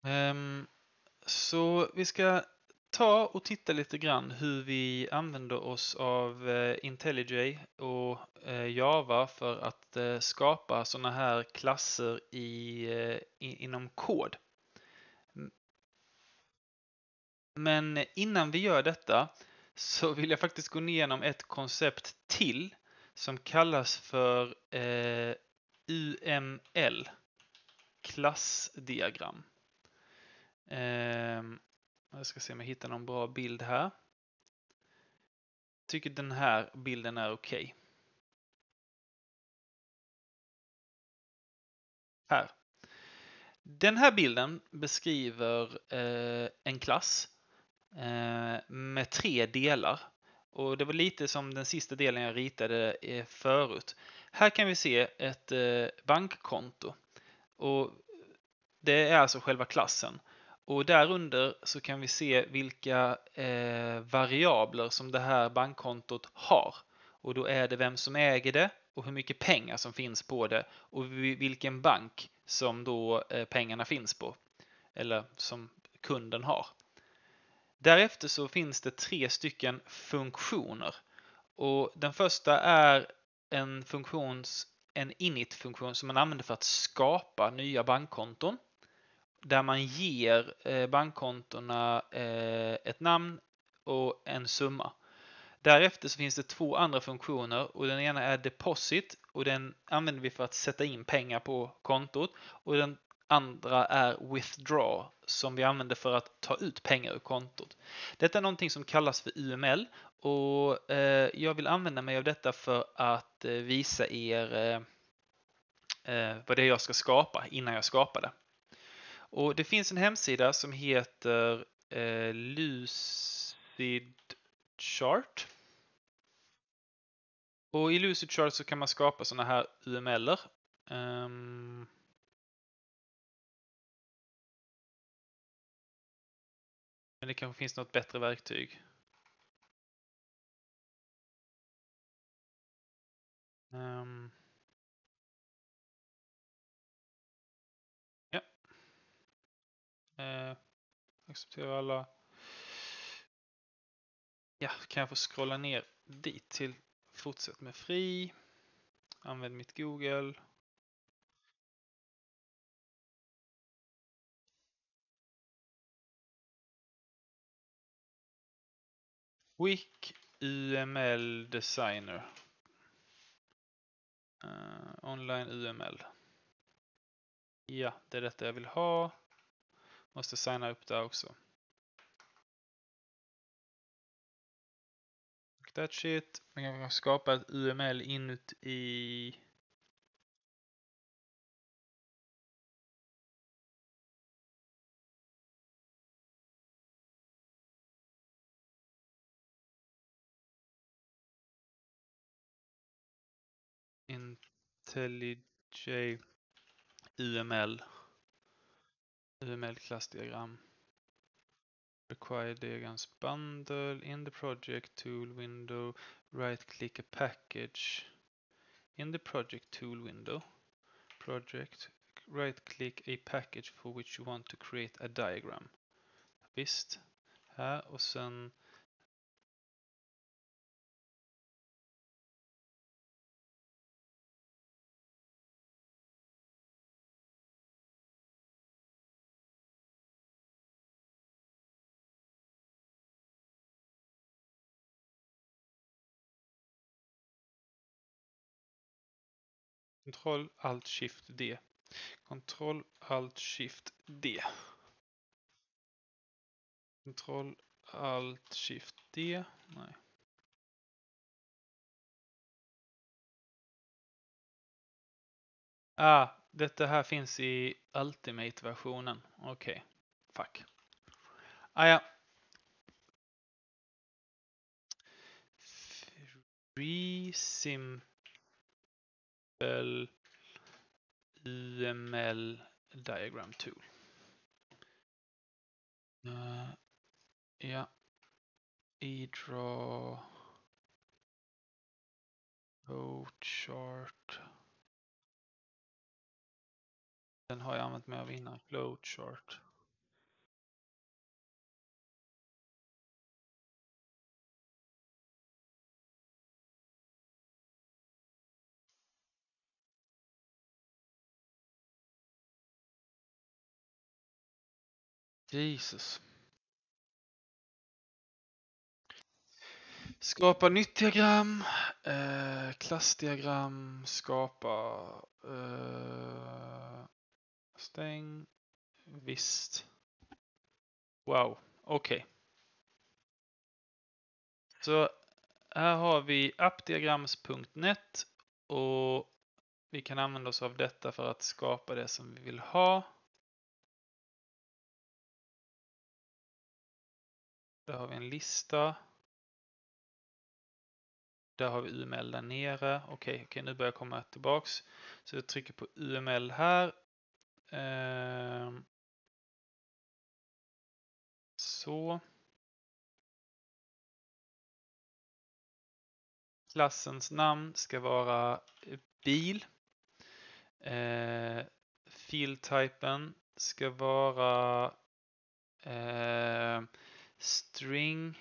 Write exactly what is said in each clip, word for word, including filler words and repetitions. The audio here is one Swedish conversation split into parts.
Ehm, så vi ska ta och titta lite grann hur vi använder oss av eh, IntelliJ och eh, Java för att eh, skapa sådana här klasser i, eh, i, inom kod. M- Men innan vi gör detta så vill jag faktiskt gå igenom ett koncept till som kallas för eh, U M L, klassdiagram. Ehm, jag ska se om jag hittar någon bra bild här. Tycker den här bilden är okej. Okay. Här. Den här bilden beskriver eh, en klass eh, med tre delar. Och det var lite som den sista delen jag ritade eh, förut. Här kan vi se ett eh, bankkonto. Och det är alltså själva klassen. Och därunder så kan vi se vilka eh, variabler som det här bankkontot har. Och då är det vem som äger det och hur mycket pengar som finns på det och vilken bank som då eh, pengarna finns på. Eller som kunden har. Därefter så finns det tre stycken funktioner. Och den första är en funktions, en init-funktion som man använder för att skapa nya bankkonton. Där man ger eh, bankkontona eh, ett namn och en summa. Därefter så finns det två andra funktioner och den ena är deposit och den använder vi för att sätta in pengar på kontot och den andra är withdraw som vi använder för att ta ut pengar ur kontot. Detta är någonting som kallas för U M L och eh, jag vill använda mig av detta för att eh, visa er eh, eh, vad det är jag ska skapa innan jag skapar det. Och det finns en hemsida som heter eh, Lucid Chart. Och i Lucid Chart så kan man skapa sådana här U M L-er. Um, men det kanske finns något bättre verktyg. Um, ja. Uh, acceptera alla. Ja, kan jag få scrolla ner dit till fortsätt med fri. Använd mitt Google. Quick U M L Designer. Uh, online U M L. Ja, det är detta jag vill ha. Måste signa upp där också. That's it. Man kan skapa ett U M L inuti IntelliJ U M L. U M L-klassdiagram. Required diagrams bundle in the project tool window. Right-click a package. In the project tool window. Project. Right-click a package for which you want to create a diagram. Visst. Här och sen Ctrl Alt Shift D. Ctrl Alt Shift D. Ctrl Alt Shift D. Nej. Ah, detta här finns i Ultimate-versionen. Okej. Okay. Fuck. Ah, ja. Free Simple U M L Diagram Tool. Uh, ja. E-draw. Flowchart. Den har jag använt mig av innan. Flowchart. Jesus. Skapa nytt diagram, eh, klassdiagram, skapa, eh, stäng, visst. Wow, okej. Okay. Så här har vi appdiagrams punkt net och vi kan använda oss av detta för att skapa det som vi vill ha. Där har vi en lista. Där har vi U M L där nere. Okej, okay, okay, nu börjar jag komma tillbaks. Så jag trycker på U M L här. Ehm. Så. Klassens namn ska vara bil. Eh, Fieldtypen ska vara eh, string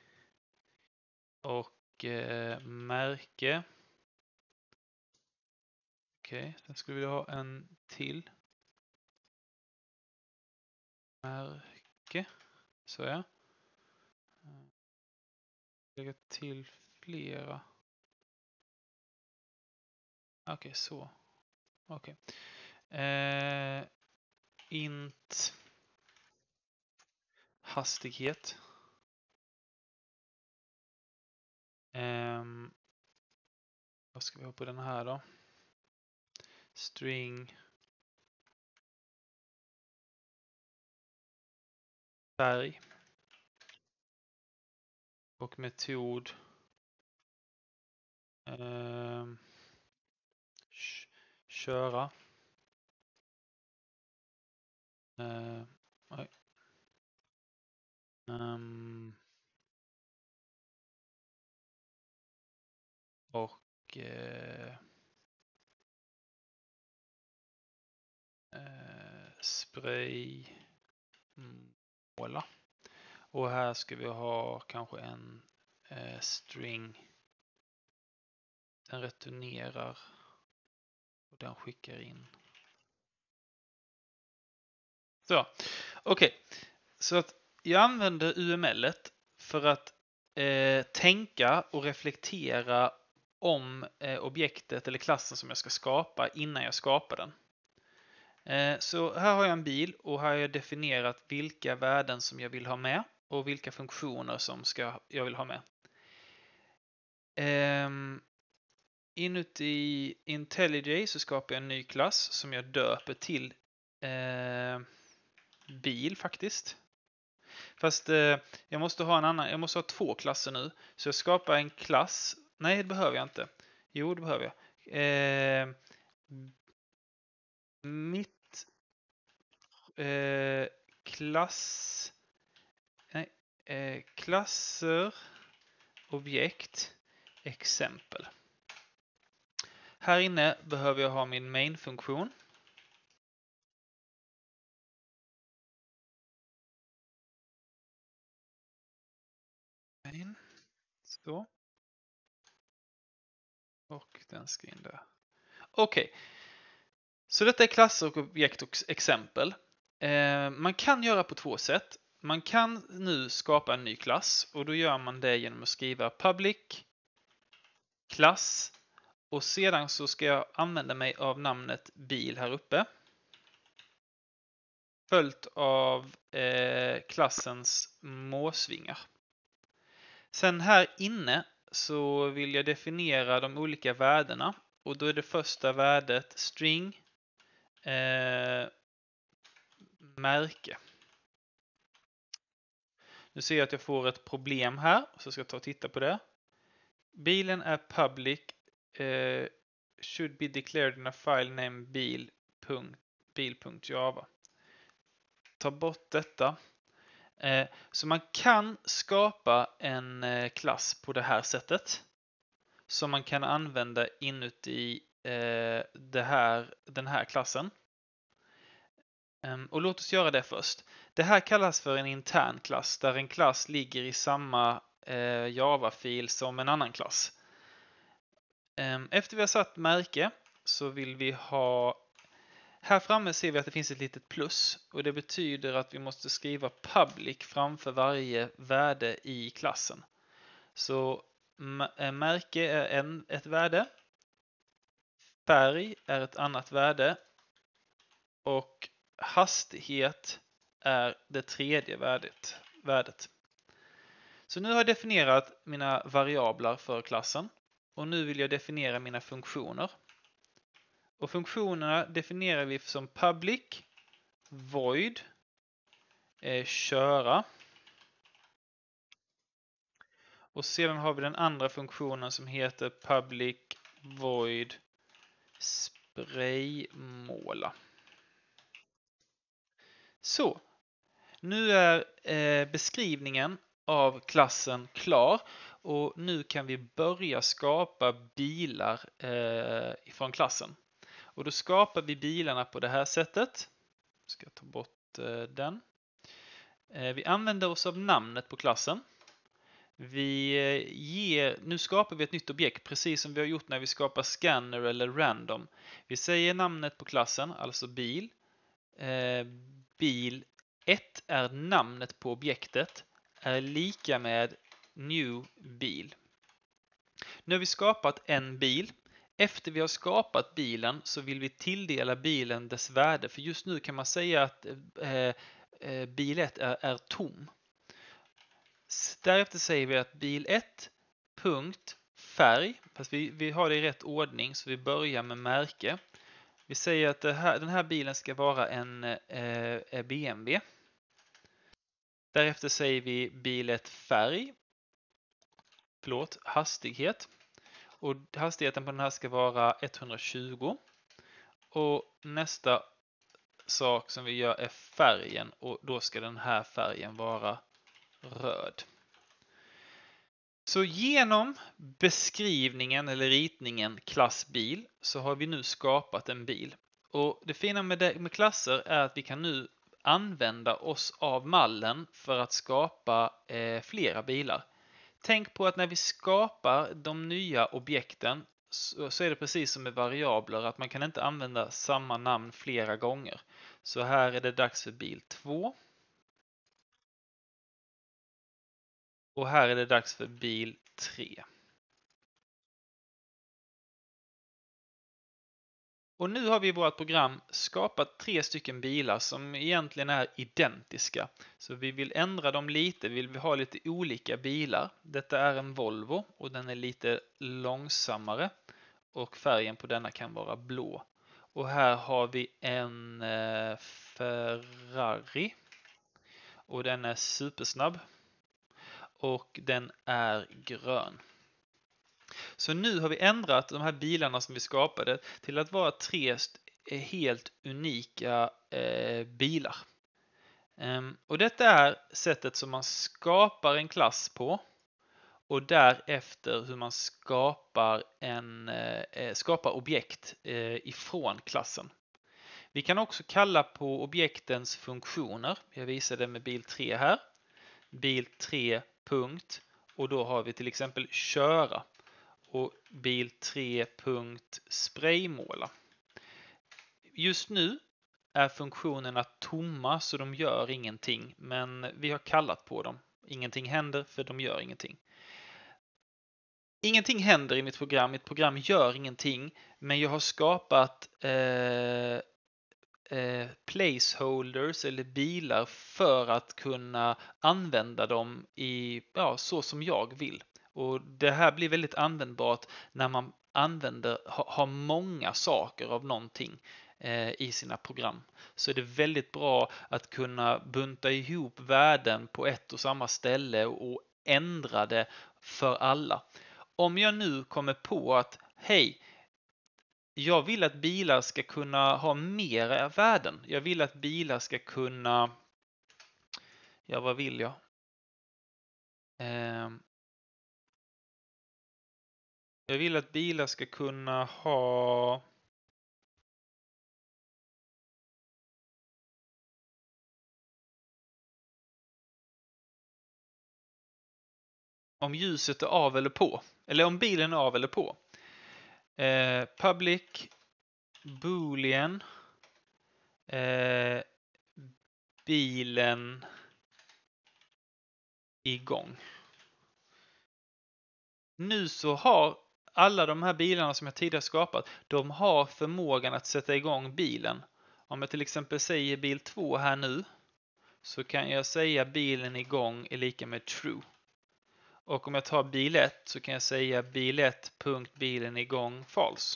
och eh, märke. Okej, okay, sen skulle vi ha en till. Märke. Så ja. Lägga till flera. Okej, okay, så. Okej. Okay. Eh, int hastighet. Eh, vad ska vi ha på den här då? String. Färg. Och metod. Eh, köra. Eh, oj. Um, och eh, eh, spray måla. Och här ska vi ha kanske en eh, string. Den returnerar och den skickar in. Så, okej. Okay. Så att jag använder U M L-et för att eh, tänka och reflektera om eh, objektet eller klassen som jag ska skapa innan jag skapar den. Eh, så här har jag en bil och här har jag definierat vilka värden som jag vill ha med och vilka funktioner som ska, jag vill ha med. Eh, inuti IntelliJ så skapar jag en ny klass som jag döper till eh, bil faktiskt. Fast eh, jag måste ha en annan, jag måste ha två klasser nu. Så jag skapar en klass. Nej, det behöver jag inte. Jo, det behöver jag. Eh, mitt eh, klass nej, eh, klasser objekt exempel. Här inne behöver jag ha min main-funktion. Main. Så. Och den ska in där. Okej. Okay. Så detta är klasser och objekt och exempel. Eh, man kan göra på två sätt. Man kan nu skapa en ny klass och då gör man det genom att skriva public klass och sedan så ska jag använda mig av namnet bil här uppe. Följt av eh, klassens måsvingar. Sen här inne så vill jag definiera de olika värdena och då är det första värdet string eh, märke. Nu ser jag att jag får ett problem här så ska jag ta och titta på det. Bilen är public eh, should be declared in a file name bil.java. Ta bort detta. Eh, så man kan skapa en eh, klass på det här sättet som man kan använda inuti eh, det här, den här klassen. Um, och låt oss göra det först. Det här kallas för en intern klass där en klass ligger i samma eh, Java-fil som en annan klass. Um, efter vi har satt märke så vill vi ha Här framme ser vi att det finns ett litet plus och det betyder att vi måste skriva public framför varje värde i klassen. Så märke är en, ett värde, färg är ett annat värde och hastighet är det tredje värdet. värdet. Så nu har jag definierat mina variabler för klassen och nu vill jag definiera mina funktioner. Och funktionerna definierar vi som public, void, eh, köra. Och sedan har vi den andra funktionen som heter public, void, spraymåla. Så, nu är eh, beskrivningen av klassen klar och nu kan vi börja skapa bilar eh, från klassen. Och då skapar vi bilarna på det här sättet. Ska jag ta bort eh, den. Eh, vi använder oss av namnet på klassen. Vi eh, ger, nu skapar vi ett nytt objekt precis som vi har gjort när vi skapar scanner eller random. Vi säger namnet på klassen, alltså bil. Eh, bil ett är namnet på objektet, är lika med new bil. Nu har vi skapat en bil. Efter vi har skapat bilen så vill vi tilldela bilen dess värde. För just nu kan man säga att eh, eh, bil ett är, är tom. Därefter säger vi att bil ett punkt färg. Fast vi, vi har det i rätt ordning så vi börjar med märke. Vi säger att det här, den här bilen ska vara en eh, B M W. Därefter säger vi bil ett färg. Förlåt, hastighet. Och hastigheten på den här ska vara etthundratjugo. Och nästa sak som vi gör är färgen och då ska den här färgen vara röd. Så genom beskrivningen eller ritningen klassbil så har vi nu skapat en bil. Och det fina med, det, med klasser är att vi kan nu använda oss av mallen för att skapa eh, flera bilar. Tänk på att när vi skapar de nya objekten så, så är det precis som med variabler att man kan inte använda samma namn flera gånger. Så här är det dags för bil två. Och här är det dags för bil tre. Och nu har vi i vårt program skapat tre stycken bilar som egentligen är identiska. Så vi vill ändra dem lite, vi vill ha lite olika bilar. Detta är en Volvo och den är lite långsammare. Och färgen på denna kan vara blå. Och här har vi en eh, Ferrari. Och den är supersnabb. Och den är grön. Så nu har vi ändrat de här bilarna som vi skapade till att vara tre helt unika eh, bilar. Um, och detta är sättet som man skapar en klass på och därefter hur man skapar, en, eh, skapar objekt eh, ifrån klassen. Vi kan också kalla på objektens funktioner. Jag visade med bil tre här. Bil tre punkt och då har vi till exempel köra. Och bil tre punkt spraymåla. Just nu är funktionerna tomma så de gör ingenting. Men vi har kallat på dem. Ingenting händer för de gör ingenting. Ingenting händer i mitt program. Mitt program gör ingenting. Men jag har skapat eh, eh, placeholders eller bilar för att kunna använda dem i, ja, så som jag vill. Och det här blir väldigt användbart när man använder, har många saker av någonting eh, i sina program. Så är det väldigt bra att kunna bunta ihop värden på ett och samma ställe och ändra det för alla. Om jag nu kommer på att hej, jag vill att bilar ska kunna ha mera värden. Jag vill att bilar ska kunna, ja vad vill jag? Eh, Jag vill att bilar ska kunna ha om ljuset är av eller på. Eller om bilen är av eller på. Eh, public boolean eh, bilen igång. Nu så har alla de här bilarna som jag tidigare skapat, de har förmågan att sätta igång bilen. Om jag till exempel säger bil två här nu, så kan jag säga bilen igång är lika med true. Och om jag tar bil ett så kan jag säga bil ett punkt bilen igång false.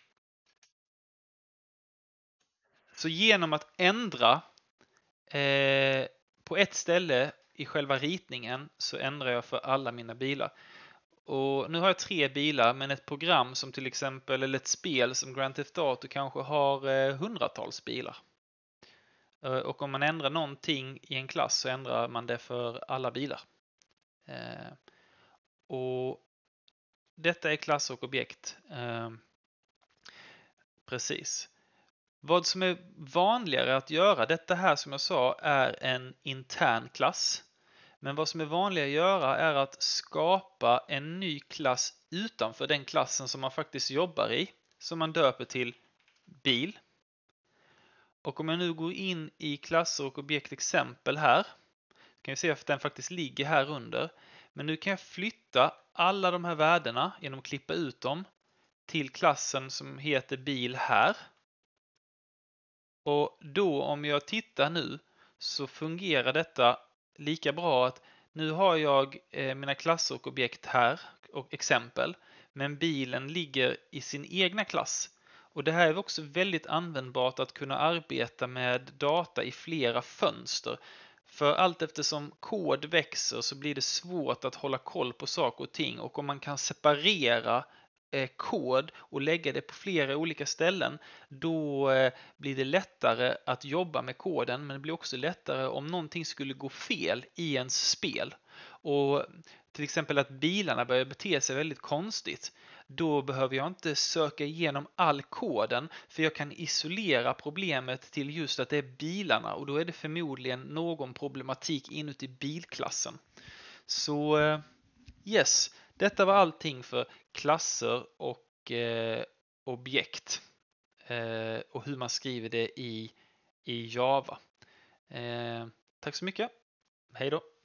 Så genom att ändra eh, på ett ställe i själva ritningen så ändrar jag för alla mina bilar. Och nu har jag tre bilar, men ett program som till exempel, eller ett spel som Grand Theft Auto kanske har eh, hundratals bilar. Eh, och om man ändrar någonting i en klass så ändrar man det för alla bilar. Eh, och detta är klass och objekt. Eh, precis. Vad som är vanligare att göra, detta här som jag sa är en intern klass. Men vad som är vanligare att göra är att skapa en ny klass utanför den klassen som man faktiskt jobbar i, som man döper till bil. Och om jag nu går in i klasser och objekt exempel här, kan vi se att den faktiskt ligger här under. Men nu kan jag flytta alla de här värdena genom att klippa ut dem till klassen som heter bil här. Och då om jag tittar nu så fungerar detta lika bra att nu har jag eh, mina klasser och objekt här och exempel, men bilen ligger i sin egna klass. Och det här är också väldigt användbart att kunna arbeta med data i flera fönster. För allt eftersom kod växer så blir det svårt att hålla koll på saker och ting, och om man kan separera kod och lägga det på flera olika ställen, då blir det lättare att jobba med koden, men det blir också lättare om någonting skulle gå fel i ens spel. Och till exempel att bilarna börjar bete sig väldigt konstigt. Då behöver jag inte söka igenom all koden, för jag kan isolera problemet till just att det är bilarna, och då är det förmodligen någon problematik inuti bilklassen. Så yes, detta var allting för klasser och eh, objekt eh, och hur man skriver det i, i Java. Eh, tack så mycket. Hej då!